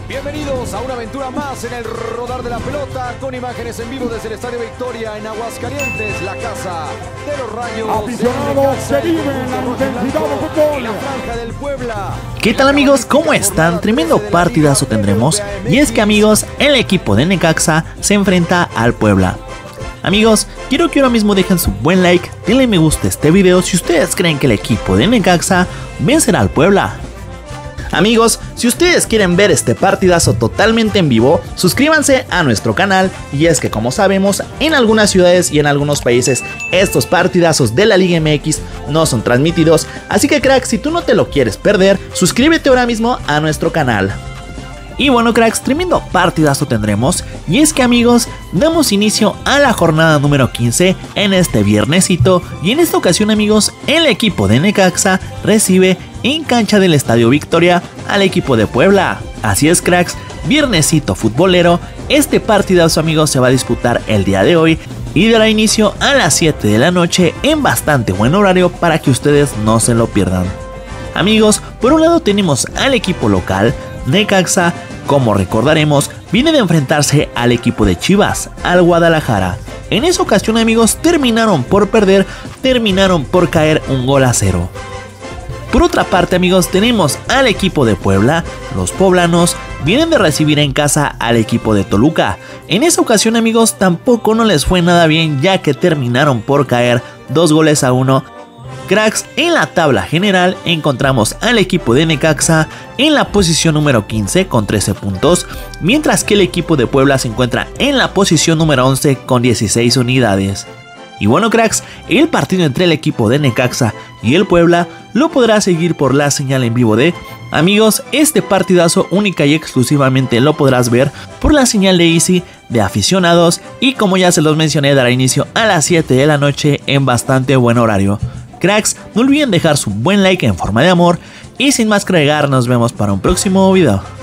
Bienvenidos a una aventura más en el rodar de la pelota con imágenes en vivo desde el Estadio Victoria en Aguascalientes, la casa de los Rayos. Aficionados que viven la intensidad de fútbol. La franja del Puebla. ¿Qué tal amigos? ¿Cómo están? Tremendo partidazo tendremos. Y es que amigos, el equipo de Necaxa se enfrenta al Puebla. Amigos, quiero que ahora mismo dejen su buen like, denle me gusta a este video si ustedes creen que el equipo de Necaxa vencerá al Puebla. Amigos, si ustedes quieren ver este partidazo totalmente en vivo, suscríbanse a nuestro canal. Y es que como sabemos, en algunas ciudades y en algunos países estos partidazos de la Liga MX no son transmitidos. Así que crack, si tú no te lo quieres perder, suscríbete ahora mismo a nuestro canal. Y bueno cracks, tremendo partidazo tendremos. Y es que amigos, damos inicio a la jornada número 15 en este viernesito. Y en esta ocasión amigos, el equipo de Necaxa recibe en cancha del Estadio Victoria al equipo de Puebla. Así es cracks, viernesito futbolero. Este partidazo amigos se va a disputar el día de hoy y dará inicio a las 7 de la noche en bastante buen horario para que ustedes no se lo pierdan. Amigos, por un lado tenemos al equipo local. Necaxa, como recordaremos, viene de enfrentarse al equipo de Chivas, al Guadalajara. En esa ocasión amigos terminaron por perder, terminaron por caer 1-0. Por otra parte amigos tenemos al equipo de Puebla. Los poblanos vienen de recibir en casa al equipo de Toluca. En esa ocasión amigos tampoco no les fue nada bien, ya que terminaron por caer 2-1. Cracks, en la tabla general encontramos al equipo de Necaxa en la posición número 15 con 13 puntos, mientras que el equipo de Puebla se encuentra en la posición número 11 con 16 unidades. Y bueno cracks, el partido entre el equipo de Necaxa y el Puebla lo podrás seguir por la señal en vivo de... Amigos, este partidazo única y exclusivamente lo podrás ver por la señal de Easy de aficionados y como ya se los mencioné dará inicio a las 7 de la noche en bastante buen horario. Cracks, no olviden dejar su buen like en forma de amor y sin más que agregar nos vemos para un próximo video.